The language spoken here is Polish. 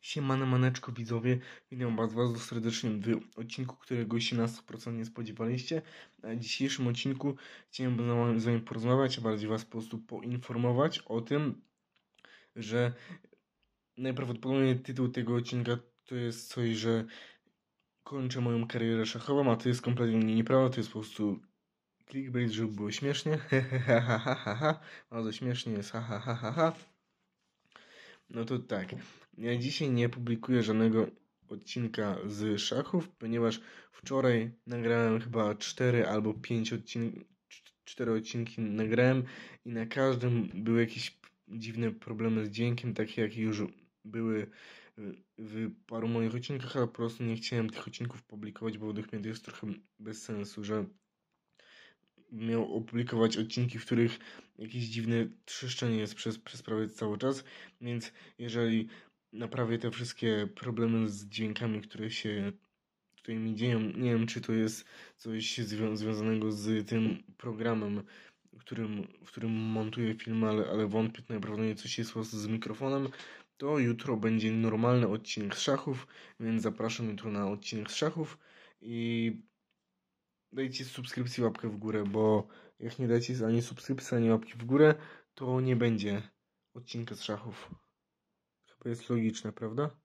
Siemane maneczko widzowie, witam was bardzo serdecznie w odcinku, którego się na 100% nie spodziewaliście. W dzisiejszym odcinku chciałem z wami porozmawiać, a bardziej was po prostu poinformować o tym, że najprawdopodobniej tytuł tego odcinka to jest coś, że kończę moją karierę szachową, a to jest kompletnie nieprawda, to jest po prostu clickbait, żeby było śmiesznie. Bardzo śmiesznie jest, No to tak, ja dzisiaj nie publikuję żadnego odcinka z szachów, ponieważ wczoraj nagrałem chyba 4 albo 5 odcinków, 4 odcinki nagrałem i na każdym były jakieś dziwne problemy z dźwiękiem, takie jakie już były w paru moich odcinkach, ale po prostu nie chciałem tych odcinków publikować, bo według mnie to jest trochę bez sensu, że miał opublikować odcinki, w których jakieś dziwne trzeszczenie jest przez prawie cały czas, więc jeżeli naprawię te wszystkie problemy z dźwiękami, które się tutaj mi dzieją, nie wiem, czy to jest coś związanego z tym programem, w którym montuję filmy, ale wątpię, to najprawdopodobniej coś jest po prostu z mikrofonem, to jutro będzie normalny odcinek z szachów, więc zapraszam jutro na odcinek z szachów i dajcie subskrypcję, łapkę w górę, bo jak nie dajcie ani subskrypcji, ani łapki w górę, to nie będzie odcinka z szachów. Chyba jest logiczne, prawda?